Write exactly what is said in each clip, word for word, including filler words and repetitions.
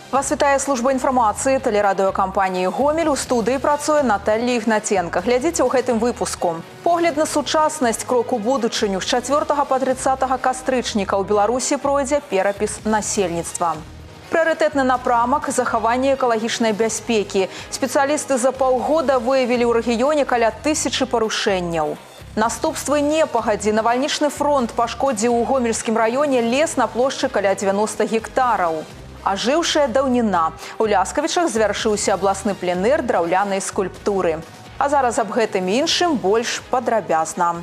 Вас вітае служба інфармацыі тэлерадыёкампаніі «Гомель». У студыі працуе Наталья Ігнаценка. Глядзіце ў гэтым выпуску. Погляд на сучаснасць, крок у будучыню. З чацвёртага па трыццатага кастрычніка ў Беларусі пройдзе перапіс насельніцтва. Прыярытэтны напрамак – захаванне экалагічнай бяспекі. Спецыялісты за паўгода выявілі ў рэгіёне каля тысячы парушэнняў. Наступствы непагадзі. Навальнічны фронт пашкодзіў у Гомельскім раёне лес на плошчы каля дзевяноста гектараў. Ажыўшая даўніна. У Ляскавічах завяршыўся абласны пленэр драўлянай скульптуры. А зараз аб гэтым іншым больш падрабязна.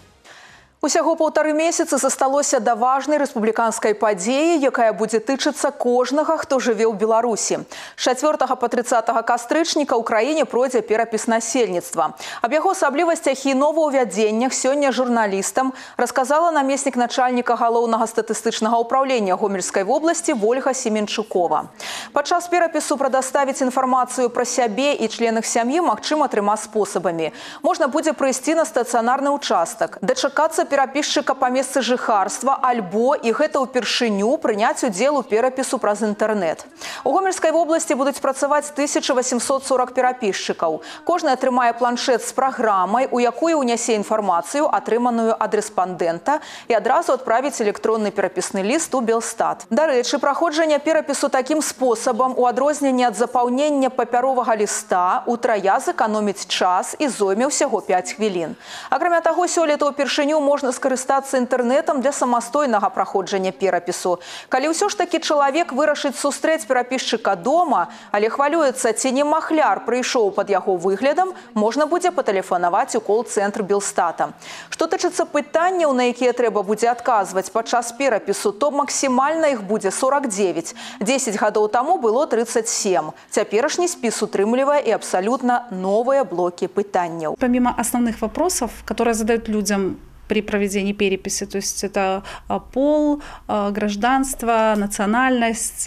Усяго паўтары месяцы засталося да важнай рэспубліканскай падзеі, якая будзе тычыцца кожнага, хто жыве ў Беларусі. З чацвёртага па трыццатага кастрычніка ў краіне пройдзе перапіс насельніцтва. Аб яго асаблівасцях і новаўвядзеннях сёння журналістам расказала намеснік начальніка галоўнага статыстычнага ўпраўлення Гомельскай вобласці Вольга Семенчукова. Падчас перапісу прадаставіць інфармацыю пра сябе і членах сям'і магчыма трыма спосабамі. Можна будзе прыйсці на стацыянарны ўчастак, дачакацца перапісчыка па месцы жыхарства, альбо, і гэта ўпершыню, прыняць удзел у перапісу праз інтэрнэт. У Гомельскай вобласці будуць працаваць тысяча васемсот сорок перапісчыкаў. Кожны атрымае планшет з праграмай, у якую ўнясе інфармацыю, атрыманую ад рэспандэнта, і адразу адправіць электронны перапісны ліст у Белстат. Дарэчы, праходжанне перапісу такім спосабам, у адрозненне ад запаўнення папяровага ліста, утрая зэканоміць час і зойме ўсяго пяць хвілін. Акрамя таго, сёлета ўпершыню можна Можна скарыстацца інтэрнэтам для самастойнага праходжання перапісу. Калі ўсё ж такі чалавек вырашыць сустрэць перапісчыка дома, але хвалюецца, ці не махляр прыйшоў пад яго выглядам, можна будзе патэлефанаваць у кол-цэнтр Белстата. Што тычыцца пытанняў, на якія трэба будзе адказваць падчас перапісу, то максімальна іх будзе сорок девять. десять гадоў таму было тридцать семь. Цяперашні спіс утрымлівае і абсалютна новыя блокі пытанняў. Помимо основных вопросов, которые задают людям при проведении переписи, то есть это пол, гражданство, национальность,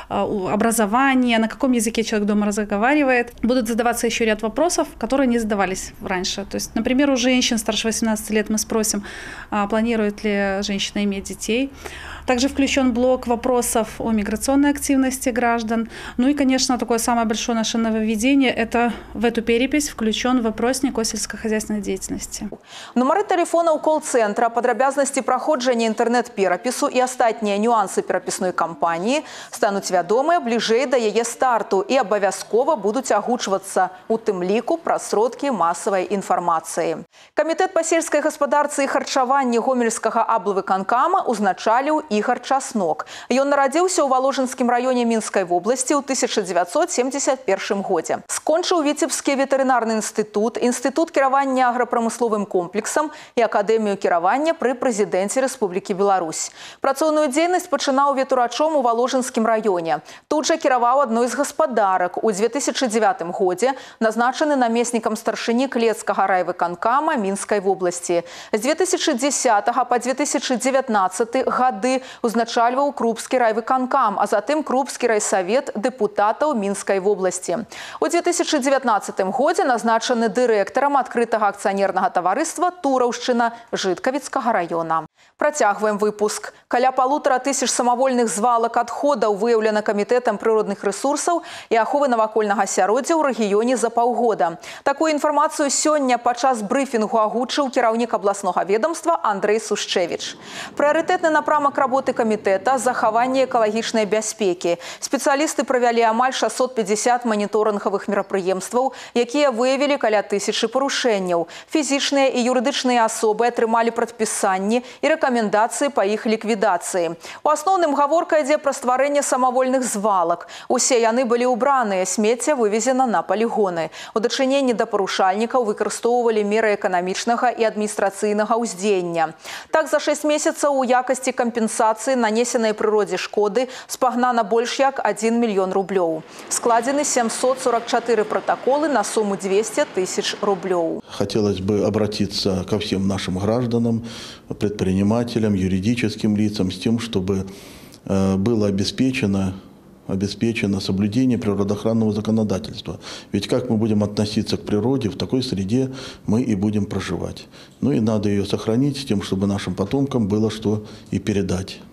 образование, на каком языке человек дома разговаривает. Будут задаваться еще ряд вопросов, которые не задавались раньше. То есть, например, у женщин старше восемнадцати лет мы спросим, планирует ли женщина иметь детей. Также включен блок вопросов о миграционной активности граждан. Ну и, конечно, такое самое большое наше нововведение – это в эту перепись включен вопросник о сельскохозяйственной деятельности. Номеры телефонов колл-центра, падрабязнасці праходжання інтэрнэт-перапісу і астатнія нюансы перапісной кампаніі стануць вядомыя бліжэй да яе старту і абавязкова будуць агучвацца, у тым ліку праз сродкі масавай інфармацыі. Камітэт па сельскай гаспадарцы і харчаванні Гомельскага аблвыканкама узначаліў Ігор Часнок. Ён нарадзіўся ў Валожынскім раёне Мінскай вобласці ў тысяча дзевяцьсот семьдесят першым годзе. Скончыў Віцебскі ветэрынарны інстытут, інстытут кіравання аграпрамысловым комплексам і акадэмію кіравання пры прэзідэнце Рэспублікі Беларусь. Працоўную дзейнасць пачынаў ветурачом у Валожынскім раёне. Тут жа кіраваў адной з гаспадарак. У две тысячи девятым годзе назначаны намеснікам старшыні Клецкага райвыканкама Мінскай вобласці. З две тысячи десятого па две тысячи девятнадцатый гады узначальваў Крупскі райвыканкам, а затым Крупскі райсавет дэпутатаў Мінскай вобласці. У две тысячи девятнадцатым годзе назначаны дырэктарам адкрытага акцыянернага таварыства «Тураўшчына» Жыткавіцкага раёна. Працягваем выпуск. Каля полутора тысяч самавольных звалак адходаў выяўлена камітэтам прыродных рэсурсаў і аховы навакольнага асяроддзя ў рэгіёне за паўгода. Такую інфармацыю сёння падчас брыфінгу агучыў кіраўнік абласнога ведомства Андрэй Сушчэвіч. Прыярытэтны напрамак работы камітэта – захаванне экалагічнай бяспекі. Спецыялісты правялі амаль шестьсот пятьдесят маніторынгавых мерапрыемстваў, якія выявілі каля тысячы парушэнняў. Фізічныя і юрыдычныя асобы атрымалі прадпісанні і рэкамендацыі па іх ліквідацыі. У асноўным гаворка ідзе пра стварэнне самавольных звалак. Усе яны былі ўбраныя, смецце вывезена на палігоны. У дачыненні да парушальнікаў выкарыстоўвалі меры эканамічнага і адміністрацыйнага ўздзеяння. Так, за шесть месяцаў у якасці кампенсацыі нанесенай прыродзе шкоды спагнана больш як один мільён рублёў. Складзены семьсот сорок четыре протоколы на сумму двести тысяч рублёў. Хотелось бы обратиться ко всем нашим гражданам, предпринимателям, юридическим лицам с тем, чтобы было обеспечено, обеспечено соблюдение природоохранного законодательства. Ведь как мы будем относиться к природе, в такой среде мы и будем проживать. Ну и надо ее сохранить с тем, чтобы нашим потомкам было что и передать.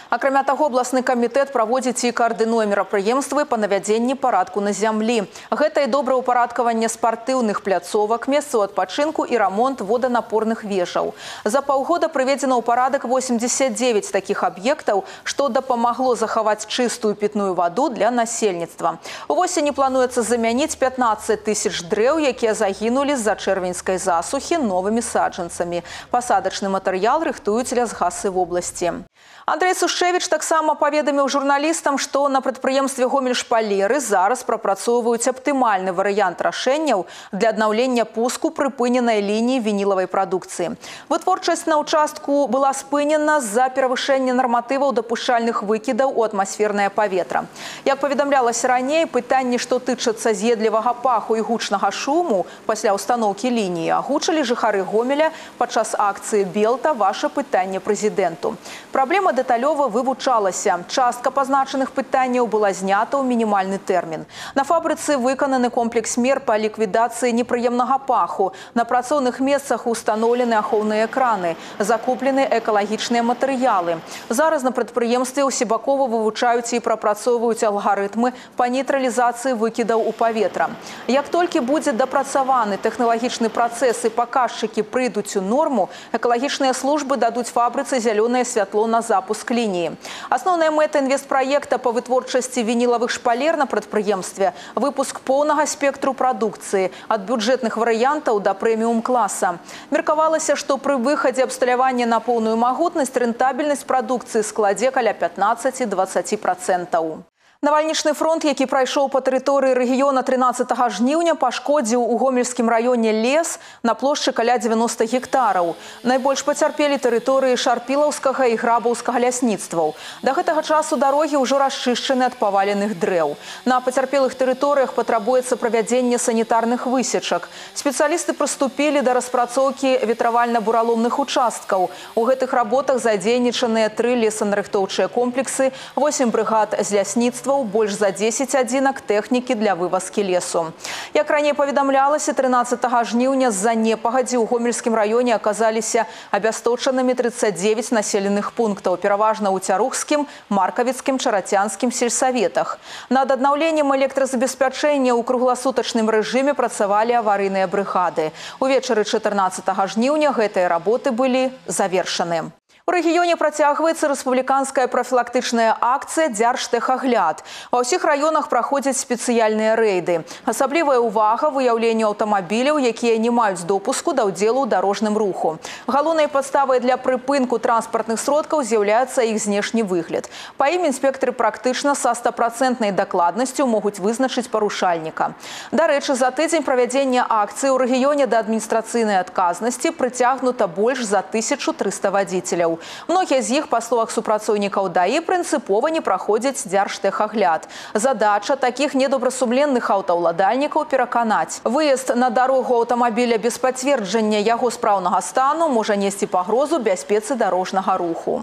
Акрамя таго, абласны камітэт праводзіць і каардынуе мерапрыемствы па навядзенні парадку на зямлі. Гэта і добраўпарадкаванне спартыўных пляцовак, месцаў адпачынку і рамонт воданапорных вежаў. За паўгода прыведзена ў парадак восемьдесят девять такіх аб'ектаў, што дапамагло захаваць чыстую пітную ваду для насельніцтва. У восені плануецца замяніць пятнаццаць тысяч дрэў, якія загінулі з-за чэрвеньскай засухі, новымі саджанцамі. Пасадачны матэрыял рыхтуюць лясгасы вобласці. Андрей Сушевич таксама паведаміў журналістам, што на прадпрыемстве Гомель-Шпалеры зараз прапрацоўваюць аптымальны варыянт рашэнняў для аднаўлення пуску прыпыненай лініі вінілавай прадукцыі. Вытворчасць на ўчастку была спынена з-за перавышэння нарматываў дапушчальных выкідаў у атмасфернае паветра. Як паведамлялася раней, пытанні, што тычацца з'едлівага паху і гучнага шуму пасля ўстаноўкі лініі, агучылі жыхары Гомеля падчас акцыі «Белта. Ваше пытанне прэзідэнту». Праблема дэталёва вывучалася. Частка пазначаных пытанняў была знята ў мінімальны тэрмін. На фабрыцы выкананы комплекс мер па ліквідацыі непрыемнага паху. На працоўных месцах устаноўлены ахоўныя экраны, закуплены экалагічныя матэрыялы. Зараз на прадпрыемстве ўсебакова вывучаюць і прапрацоўваюць алгарытмы па нейтралізацыі выкідаў у паветра. Як толькі будзе дапрацаваны тэхналагічны працэс і паказчыкі прыйдуць у норму, экалагічныя службы дадуць фабрыцы зялёнае святло на запуск лініі. Асноўная мэта інвестпраекта па вытворчасці вінілавых шпалер на прадпрыемстве – выпуск поўнага спектру прадукцыі ад бюджэтных варыянтаў да прэміум-класа. Меркавалася, што пры выхадзе абсталявання на поўную магутнасць рэнтабельнасць прадукцыі складзе каля пятнаццаць-дваццаць працэнтаў. Навальнічны фронт, які прайшоў па тэрыторыі рэгіёна трынаццатага жніўня, пашкодзіў у Гомельскім раёне лес на плошчы каля дзевяноста гектараў. Найбольш пацярпелі тэрыторыі Шарпілаўскага і Грабаўскага лясніцтваў. Да гэтага часу дарогі ўжо расчышчаны ад паваленых дрэў. На пацярпелых тэрыторыях патрабуецца правядзенне санітарных высечак. Спецыялісты прыступілі да распрацоўкі ветравальна-бураломных участкаў. У гэтых работах задзейнічаныя тры лесанарыхтоўчыя комплексы, восем брыгад з лясніцтва, больш за дзесяць адзінак тэхнікі для вывазкі лесу. Як раней паведамлялася, трынаццатага жніўня з-за непагадзі ў Гомельскім раёне аказаліся абясточанымі трыццаць дзевяць населеных пунктаў, пераважна ў Цярухскім, Маркавіцкім, Чарацянскім сельсаветах. Над аднаўленнем электразабеспячэння ў кругласутачным рэжыме працавалі аварыйныя брыгады. Увечары чатырнаццатага жніўня гэтыя работы былі завершаны. У рэгіёне працягваецца рэспубліканская прафілактычная акцыя «Дзяржтэхагляд». Ва ўсіх раёнах праходзяць спецыяльныя рэйды. Асаблівая ўвага выяўленню аўтамабіляў, якія не маюць допуску да ўдзелу ў дарожным руху. Галоўнай падставай для прыпынку транспартных сродкаў з'яўляецца іх знешні выгляд. Па ім інспектары практычна са стапрацэнтнай дакладнасцю могуць вызначыць парушальніка. Дарэчы, за тыдзень правядзення акцыі ў рэгіёне да адміністрацыйнай адказнасці прыцягнута больш за тысячу трыста вадзіцеляў. Многія з іх, па словах супрацоўнікаў ДАІ, прынцыпова не праходзяць дзяржтэхагляд. Задача такіх недобрасумленных аўтаўладальнікаў пераканаць. Выезд на дарогу аўтамабіля без пацверджання яго спраўнага стану можа несці пагрозу бяспецы дарожнага руху.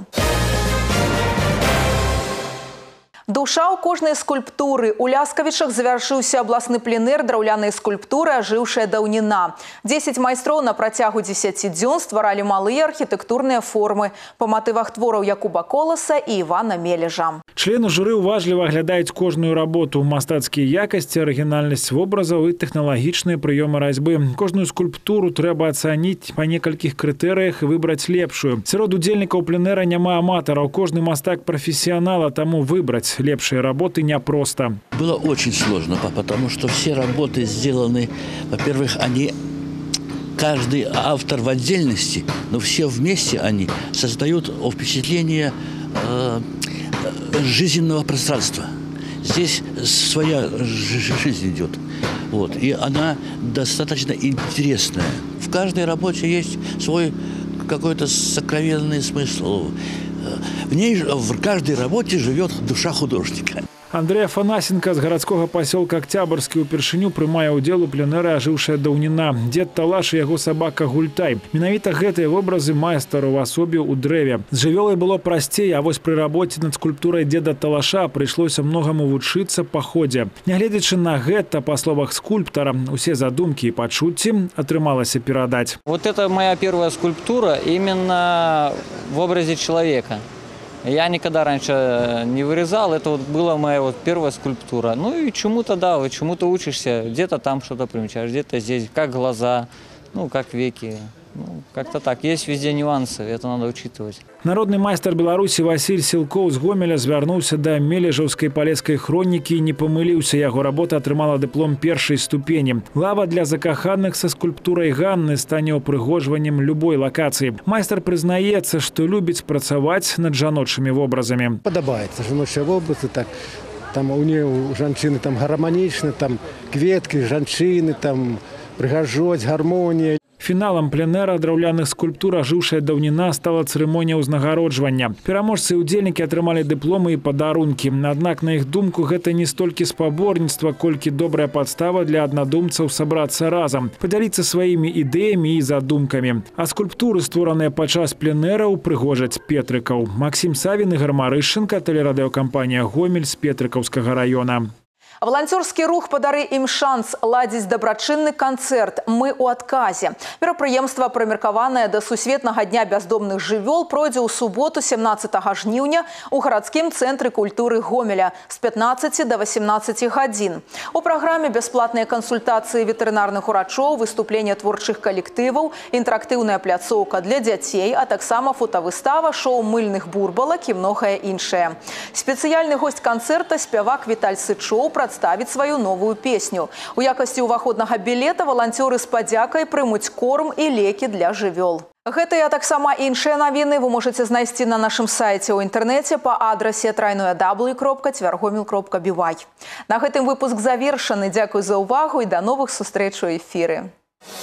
Душа ў кожнай скульптуры. У Ляскавічах завяршыўся абласны пленэр драўлянай скульптуры «Ажыўшая даўніна». дзесяць майстроў на працягу дзесяці дзён стваралі малыя архітэктурныя формы па матывах твораў Якуба Коласа і Івана Мележа. Члены журы уважліва аглядаюць кожную работу, мастацкія якасці, арыгінальнасць вобразаў і тэхналагічныя прыёмы разьбы. Кожную скульптуру трэба ацаніць па некалькіх крытэрыях і выбраць лепшую. Сярод удзельнікаў пленэра няма аматараў, кожны мастак прафесіянал, а таму выбраць лепшие работы непросто. Было очень сложно, потому что все работы сделаны, во-первых, они, каждый автор в отдельности, но все вместе они создают впечатление э, жизненного пространства. Здесь своя жизнь идет, вот, и она достаточно интересная. В каждой работе есть свой какой-то сокровенный смысл. В ней, в каждой работе живет душа художника. Андрей Афанасенко з гарадскога пасёлка Октябрьскі ўпершыню прымае ўдзел у пленэры «Ажыўшая даўніна». Дзед Талаш і яго сабака Гультай. Менавіта гэтыя вобразы майстар увасобіў у дрэве. З жывёлай было прасцей, а вось пры работе над скульптурай дзеда Талаша прыйшлося многаму вучыцца па ходзе. Нягледзячы на гэта, па словах скульптара, усе задумкі і пачуцці атрымалася перадаць. Вот это моя первая скульптура именно в образе человека. Я никогда раньше не вырезал, это вот была моя вот первая скульптура. Ну и чему-то, да, вот чему-то учишься, где-то там что-то примечаешь, где-то здесь, как глаза, ну, как веки. Ну, как-то так. Есть везде нюансы, это надо учитывать. Народный майстар Беларусі Василь Сілкоў з Гомеля звярнуўся да Мележаўскай палескай хронікі і не памыліўся. Яго работа атрымала дыплом першай ступені. Лава для закаханых са скульптурай Ганны стане упрыгожваннем любой лакацыі. Майстар прызнаецца, што любіць працаваць над жаночымі вобразамі. Падабаецца жаночыя вобразы, так. Там у нее у жанчыны там гарманічны, там кветкі, жанчыны, там прыгажосць, гармонія. Фіналам пленэра драўляных скульптур ажыўшая даўніна стала цырымонія ўзнагароджвання. Пераможцы і ўдзельнікі атрымалі дыпломы і падарункі. Аднак, на іх думку, гэта не столькі спаборніцтва, колькі добрая падстава для аднадумцаў сабрацца разам, падзяліцца сваімі ідэямі і задумкамі. А скульптуры, створаныя падчас пленэра, упрыгожаць петрыкаў. Максим Савін, Ігор Марышченко, тэлерадыёкампанія «Гомель» з Петрыкаўскага района. Валанцёрскі рух «Падары ім шанс» ладзіць дабрачынны канцэрт «Мы ў адказе». Мерапрыемства, прымеркаванае да Сусветнага дня бяздомных жывёл, пройдзе ў суботу сямнаццатага жніўня ў гарадскім цэнтры культуры Гомеля з пятнаццаці да васямнаццаці гадзін. У праграме бясплатныя кансультацыі ветэрынарных урачоў, выступлення творчых калектываў, інтэрактыўная пляцоўка для дзяцей, а таксама фотавыстава, шоу мыльных бурбалак і многае іншае. Спецыяльны госць канцэрта, спявак Віталь Сычоў, прадставіць сваю новую песню. У якасці ўваходнага білета валанцёры з падзякай прымуць корм і лекі для жывёл. Гэтыя, а таксама іншыя навіны вы можаце знайсці на нашым сайце ў інтэрнэце па адрасе трайное дабл ю кропка цвяргомел кропка би вай. На гэтым выпуск завершаны. Дзякуй за ўвагу і да новых сустрэч у эфіры.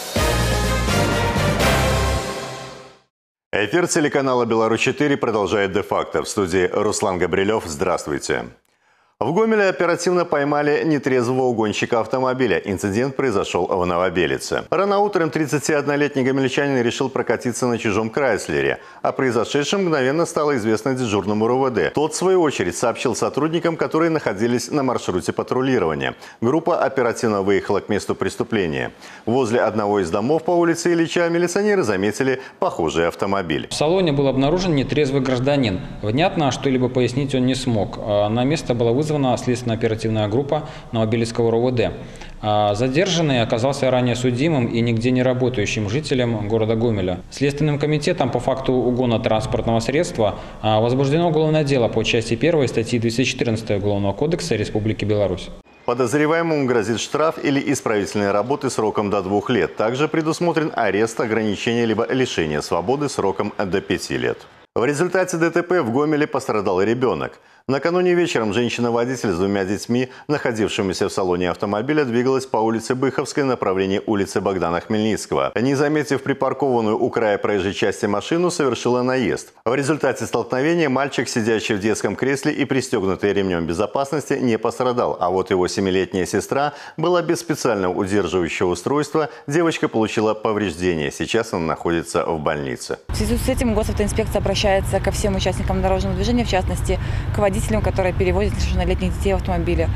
Эфир телеканала «Беларусь четыре» продолжает де-факто. В студии Руслан Габрилев. Здравствуйте. В Гомеле оперативно поймали нетрезвого угонщика автомобиля. Инцидент произошел в Новобелице. Рано утром тридцатиоднолетний гомельчанин решил прокатиться на чужом Крайслере. О произошедшем мгновенно стало известно дежурному РОВД. Тот, в свою очередь, сообщил сотрудникам, которые находились на маршруте патрулирования. Группа оперативно выехала к месту преступления. Возле одного из домов по улице Ильича милиционеры заметили похожий автомобиль. В салоне был обнаружен нетрезвый гражданин. Внятно что-либо пояснить он не смог. На место было вызвано следственно-оперативная группа Новобелицкого РОВД. Задержанный оказался ранее судимым и нигде не работающим жителем города Гомеля. Следственным комитетом по факту угона транспортного средства возбуждено уголовное дело по части первой статьи двести четырнадцать Уголовного кодекса Республики Беларусь. Подозреваемому грозит штраф или исправительные работы сроком до двух лет. Также предусмотрен арест, ограничение либо лишение свободы сроком до пяти лет. В результате ДТП в Гомеле пострадал ребенок. Накануне вечером женщина-водитель с двумя детьми, находившимися в салоне автомобиля, двигалась по улице Быховской в направлении улицы Богдана Хмельницкого. Не заметив припаркованную у края проезжей части машину, совершила наезд. В результате столкновения мальчик, сидящий в детском кресле и пристегнутый ремнем безопасности, не пострадал. А вот его семилетняя сестра была без специального удерживающего устройства. Девочка получила повреждения. Сейчас она находится в больнице. В связи с этим госавтоинспекция обращается ко всем участникам дорожного движения, в частности, к водителям, которые перевозят несовершеннолетних детей в автомобиле.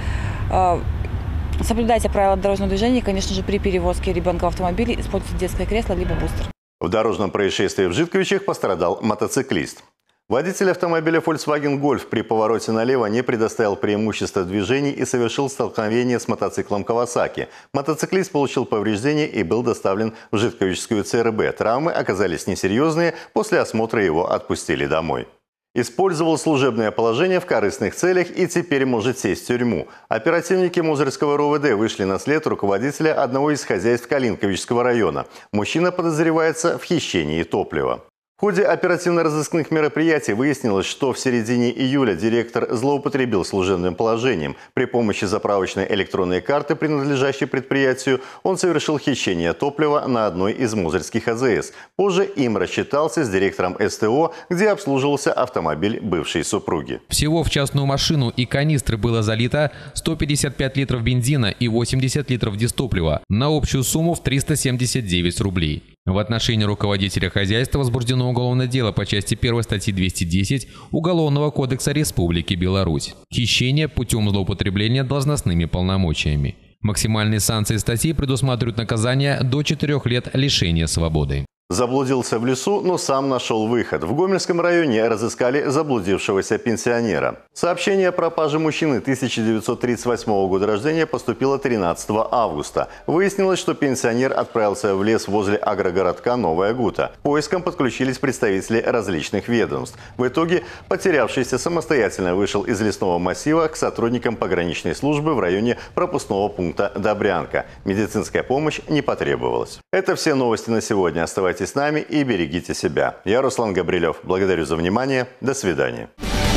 Соблюдайте правила дорожного движения, и, конечно же, при перевозке ребенка в автомобиле используйте детское кресло либо бустер. В дорожном происшествии в Житковичах пострадал мотоциклист. Водитель автомобиля Volkswagen Golf при повороте налево не предоставил преимущества движений и совершил столкновение с мотоциклом Kawasaki. Мотоциклист получил повреждения и был доставлен в Житковичскую ЦРБ. Травмы оказались несерьезные, после осмотра его отпустили домой. Использовал служебное положение в корыстных целях и теперь может сесть в тюрьму. Оперативники Мозырского РОВД вышли на след руководителя одного из хозяйств Калинковичского района. Мужчина подозревается в хищении топлива. В ходе оперативно-розыскных мероприятий выяснилось, что в середине июля директор злоупотребил служебным положением. При помощи заправочной электронной карты, принадлежащей предприятию, он совершил хищение топлива на одной из мозырских АЗС. Позже им рассчитался с директором СТО, где обслуживался автомобиль бывшей супруги. Всего в частную машину и канистры было залито сто пятьдесят пять литров бензина и восемьдесят литров дистоплива на общую сумму в триста семьдесят девять рублей. В отношении руководителя хозяйства возбуждено уголовное дело по части первой статьи двести десять Уголовного кодекса Республики Беларусь. Хищение путем злоупотребления должностными полномочиями. Максимальные санкции статьи предусматривают наказание до четырёх лет лишения свободы. Заблудился в лесу, но сам нашел выход. В Гомельском районе разыскали заблудившегося пенсионера. Сообщение о пропаже мужчины тысяча девятьсот тридцать восьмого года рождения поступило тринадцатого августа. Выяснилось, что пенсионер отправился в лес возле агрогородка Новая Гута. К поискам подключились представители различных ведомств. В итоге потерявшийся самостоятельно вышел из лесного массива к сотрудникам пограничной службы в районе пропускного пункта Добрянка. Медицинская помощь не потребовалась. Это все новости на сегодня. Оставайтесь с нами и берегите себя. Я Руслан Габрилев. Благодарю за внимание. До свидания.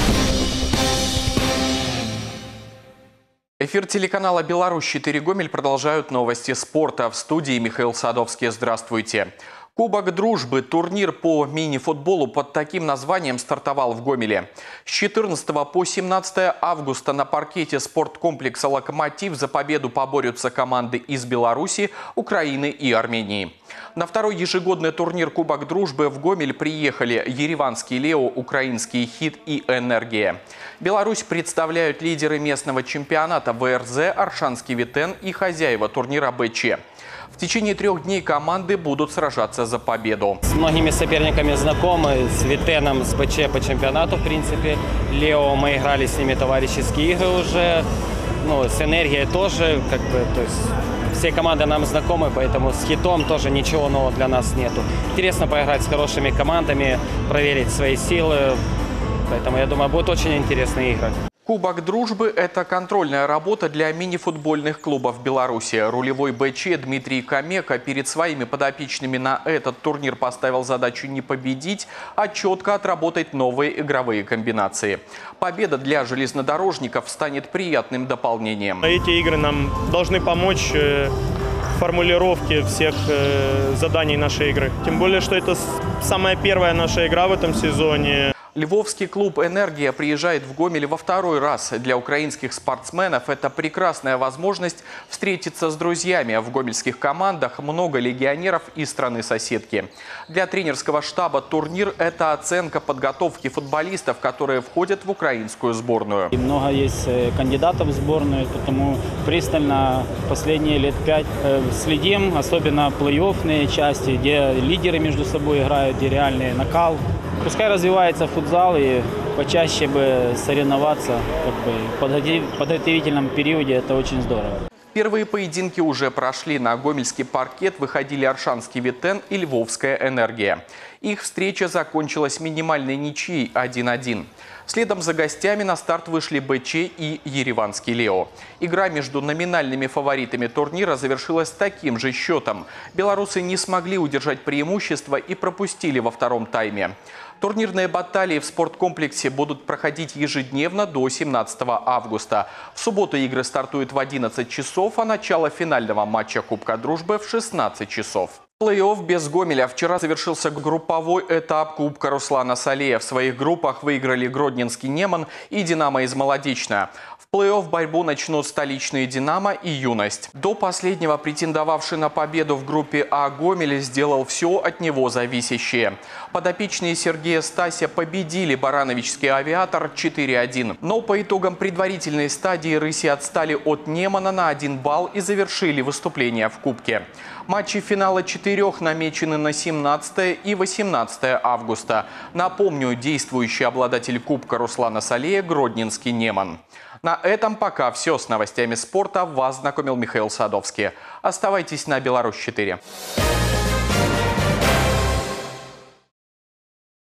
Эфир телеканала «Беларусь четыре Гомель» продолжают новости спорта. В студии Михаил Садовский. Здравствуйте. Кубок дружбы, турнир по мини-футболу под таким названием стартовал в Гомеле. С четырнадцатого по семнадцатое августа на паркете спорткомплекса «Локомотив» за победу поборются команды из Беларуси, Украины и Армении. На второй ежегодный турнир Кубок дружбы в Гомель приехали ереванский «Лео», украинский «Хит» и «Энергия». Беларусь представляют лидеры местного чемпионата вэ эр зэ, Оршанский «Витен» и хозяева турнира бэ че. В течение трех дней команды будут сражаться за победу. С многими соперниками знакомы, с Витеном, с бэ че по чемпионату, в принципе. Лео, мы играли с ними товарищеские игры уже. Ну, с Энергией тоже, как бы, то есть все команды нам знакомы, поэтому с Хитом тоже ничего нового для нас нету. Интересно поиграть с хорошими командами, проверить свои силы. Поэтому, я думаю, будут очень интересные игры. Кубок дружбы – это контрольная работа для мини-футбольных клубов Беларуси. Рулевой бэ че Дмитрий Камека перед своими подопечными на этот турнир поставил задачу не победить, а четко отработать новые игровые комбинации. Победа для железнодорожников станет приятным дополнением. Эти игры нам должны помочь в формулировке всех заданий нашей игры. Тем более, что это самая первая наша игра в этом сезоне. Львовский клуб «Энергия» приезжает в Гомель во второй раз. Для украинских спортсменов это прекрасная возможность встретиться с друзьями. В гомельских командах много легионеров из страны-соседки. Для тренерского штаба турнир – это оценка подготовки футболистов, которые входят в украинскую сборную. И много есть кандидатов в сборную, потому пристально последние лет пять следим, особенно плей-оффные части, где лидеры между собой играют, где реальный накал. Пускай развивается футзал и почаще бы соревноваться как бы, в подготовительном периоде, это очень здорово. Первые поединки уже прошли. На гомельский паркет выходили Оршанский «Витен» и Львовская «Энергия». Их встреча закончилась минимальной ничьей один один. Следом за гостями на старт вышли бэ че и ереванский «Лео». Игра между номинальными фаворитами турнира завершилась таким же счетом. Белорусы не смогли удержать преимущество и пропустили во втором тайме. Турнирные баталии в спорткомплексе будут проходить ежедневно до семнадцатого августа. В субботу игры стартуют в одиннадцать часов, а начало финального матча Кубка дружбы в шестнадцать часов. Плей-офф без Гомеля. Вчера завершился групповой этап Кубка Руслана Салея. В своих группах выиграли Гродненский «Неман» и «Динамо» из Молодечная. В плей-офф борьбу начнут столичные «Динамо» и «Юность». До последнего претендовавший на победу в группе А Гомель сделал все от него зависящее. Подопечные Сергея Стася победили барановичский «Авиатор» четыре один. Но по итогам предварительной стадии рыси отстали от «Немана» на один балл и завершили выступление в Кубке. Матчи финала четырех намечены на семнадцатое и восемнадцатое августа. Напомню, действующий обладатель Кубка Руслана Салея – Гродненский «Неман». На этом пока все. С новостями спорта вас знакомил Михаил Садовский. Оставайтесь на «Беларусь четыре».